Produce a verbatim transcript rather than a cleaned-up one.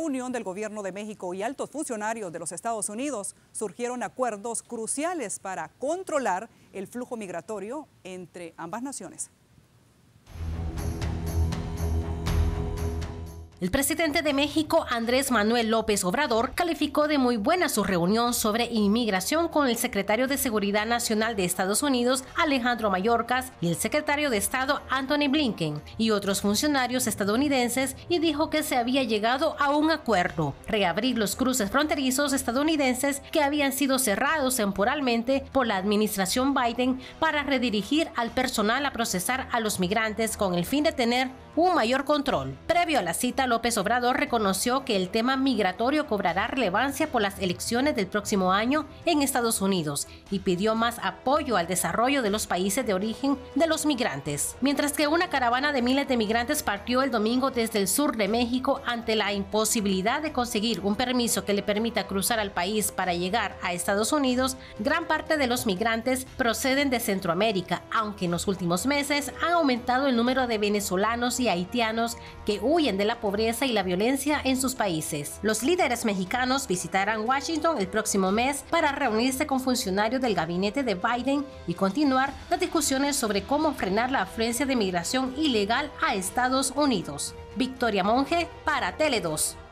reunión del gobierno de México y altos funcionarios de los Estados Unidos surgieron acuerdos cruciales para controlar el flujo migratorio entre ambas naciones. El presidente de México, Andrés Manuel López Obrador, calificó de muy buena su reunión sobre inmigración con el secretario de Seguridad Nacional de Estados Unidos, Alejandro Mayorkas, y el secretario de Estado, Antony Blinken, y otros funcionarios estadounidenses, y dijo que se había llegado a un acuerdo: reabrir los cruces fronterizos estadounidenses que habían sido cerrados temporalmente por la administración Biden para redirigir al personal a procesar a los migrantes con el fin de tener un mayor control. Previo a la cita, López Obrador reconoció que el tema migratorio cobrará relevancia por las elecciones del próximo año en Estados Unidos y pidió más apoyo al desarrollo de los países de origen de los migrantes. Mientras que una caravana de miles de migrantes partió el domingo desde el sur de México ante la imposibilidad de conseguir un permiso que le permita cruzar al país para llegar a Estados Unidos, gran parte de los migrantes proceden de Centroamérica, aunque en los últimos meses ha aumentado el número de venezolanos y haitianos que huyen de la pobreza y la violencia en sus países. Los líderes mexicanos visitarán Washington el próximo mes para reunirse con funcionarios del gabinete de Biden y continuar las discusiones sobre cómo frenar la afluencia de migración ilegal a Estados Unidos. Victoria Monge para Tele dos.